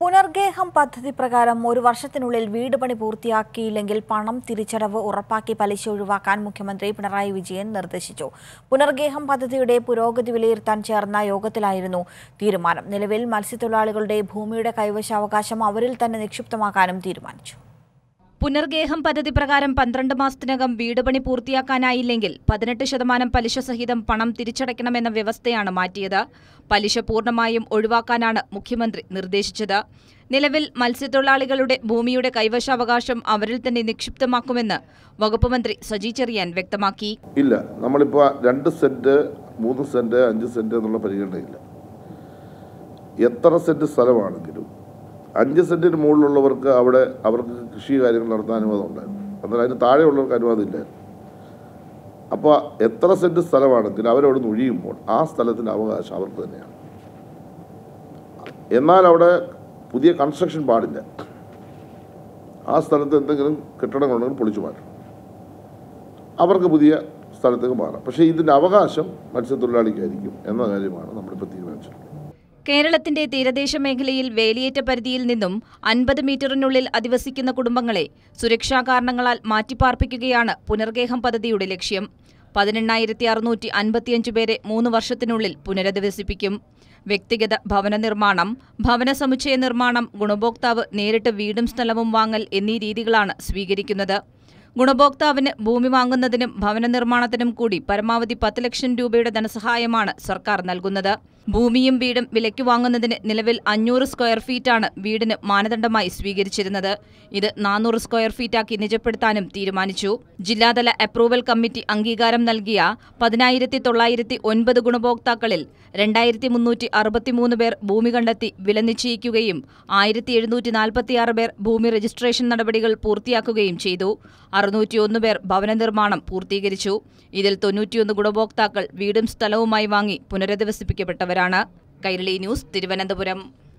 പുനർഗേഹം പദ്ധതി പ്രകാരം ഒരു വർഷത്തിനുള്ളിൽ വീട് പണി പൂർത്തിയാക്കിയില്ലെങ്കിൽ പണം തിരിച്ചടവ് ഉറപ്പാക്കി പലിശ ഒഴിവാക്കാൻ മുഖ്യമന്ത്രി പിണറായി വിജയൻ നിർദ്ദേശിച്ചു. പുനർഗേഹം പദ്ധതിയുടെ പുരോഗതി വിലയിരുത്താൻ ചേർന്ന യോഗത്തിലായിരുന്നു തീരുമാനം. നിലവിൽ മത്സ്യത്തൊഴിലാളികളുടെ ഭൂമിയുടെ കൈവശാവകാശം അവരിൽ തന്നെ നിക്ഷിപ്തമാക്കാനും തീരുമാനിച്ചു. പുനർഗേഹം പദ്ധതി പ്രകാരം 12 മാസത്തിനകം വീട് പണി പൂർത്തിയാക്കാനായില്ലെങ്കിൽ 18% പലിശ സഹിതം പണം തിരിച്ചടയ്ക്കണമെന്ന വ്യവസ്ഥയാണ് മാറ്റിയത്. പലിശ പൂർണ്ണമായും ഒഴിവാക്കാനാണ് മുഖ്യമന്ത്രി നിർദ്ദേശിച്ചത്. നിലവിൽ മത്സ്യത്തൊഴിലാളികളുടെ ഭൂമിയുടെ കൈവശാവകാശം അവരിൽ തന്നെ നിക്ഷിപ്തമാക്കുമെന്ന് വകുപ്പ് മന്ത്രി സജി ചെറിയാൻ വ്യക്തമാക്കി. ഇല്ല, നമ്മളിപ്പോൾ 2 സെന്റ് 3 സെന്റ് 5 സെന്റ് എന്നുള്ള പരിഗണനയില്ല. എത്ര സെന്റ് സ്ഥലമാണെങ്കിലും 5 സെന്റിന് മുകളിലുള്ളവർക്ക് അവിടെ അവർക്ക് കൃഷി കാര്യങ്ങൾ നടത്താൻ അനുവാദം ഉണ്ടായിരുന്നു. എന്നാൽ അതിന് താഴെയുള്ളവർക്ക് അനുവാദം ഇല്ലായിരുന്നു. അപ്പോൾ എത്ര സെന്റ് സ്ഥലമാണെങ്കിലും അവരവിടെ നിന്ന് ഒഴിയുമ്പോൾ ആ സ്ഥലത്തിൻ്റെ അവകാശം അവർക്ക് തന്നെയാണ്. എന്നാൽ അവിടെ പുതിയ കൺസ്ട്രക്ഷൻ പാടില്ല. ആ സ്ഥലത്ത് എന്തെങ്കിലും കെട്ടിടങ്ങളുണ്ടെങ്കിൽ പൊളിച്ചു മാറ്റണം. അവർക്ക് പുതിയ സ്ഥലത്തേക്ക് മാറാം. പക്ഷേ ഇതിൻ്റെ അവകാശം മത്സ്യത്തൊഴിലാളിക്കായിരിക്കും എന്ന കാര്യമാണ് നമ്മളിപ്പോൾ തീരുമാനിച്ചിട്ടുള്ളത്. കേരളത്തിന്റെ തീരദേശ മേഖലയിൽ വേലിയേറ്റ പരിധിയിൽ നിന്നും 50 മീറ്ററിനുള്ളിൽ അധിവസിക്കുന്ന കുടുംബങ്ങളെ സുരക്ഷാ കാരണങ്ങളാൽ മാറ്റിപ്പാർപ്പിക്കുകയാണ് പുനർഗേഹം പദ്ധതിയുടെ ലക്ഷ്യം. 18,655 പേരെ 3 വർഷത്തിനുള്ളിൽ പുനരധിവസിപ്പിക്കും. വ്യക്തിഗത ഭവന നിർമ്മാണം, ഭവന സമുച്ചയ നിർമ്മാണം, ഗുണഭോക്താവ് നേരിട്ട് വീടും സ്ഥലവും വാങ്ങൽ എന്നീ രീതികളാണ് സ്വീകരിക്കുന്നത്. ഗുണഭോക്താവിന് ഭൂമി വാങ്ങുന്നതിനും ഭവന നിർമ്മാണത്തിനും കൂടി പരമാവധി 10 ലക്ഷം രൂപയുടെ ധനസഹായമാണ് സർക്കാർ നൽകുന്നത്. ഭൂമിയും വീടും വിലയ്ക്ക് വാങ്ങുന്നതിന് നിലവിൽ 500 സ്ക്വയർ ഫീറ്റാണ് വീടിന് മാനദണ്ഡമായി സ്വീകരിച്ചിരുന്നത്. ഇത് 400 സ്ക്വയർ ഫീറ്റാക്കി നിജപ്പെടുത്താനും തീരുമാനിച്ചു. ജില്ലാതല അപ്രൂവൽ കമ്മിറ്റി അംഗീകാരം നൽകിയ 10,909 ഗുണഭോക്താക്കളിൽ 2,363 പേർ ഭൂമി കണ്ടെത്തി വില നിശ്ചയിക്കുകയും 1,746 പേർ ഭൂമി രജിസ്ട്രേഷൻ നടപടികൾ പൂർത്തിയാക്കുകയും ചെയ്തു. 601 പേർ ഭവന നിർമ്മാണം പൂർത്തീകരിച്ചു. ഇതിൽ 91 ഗുണഭോക്താക്കൾ വീടും സ്ഥലവുമായി വാങ്ങി പുനരധിവസിപ്പിക്കപ്പെട്ടവരാണ്. കൈരളി ന്യൂസ്, തിരുവനന്തപുരം.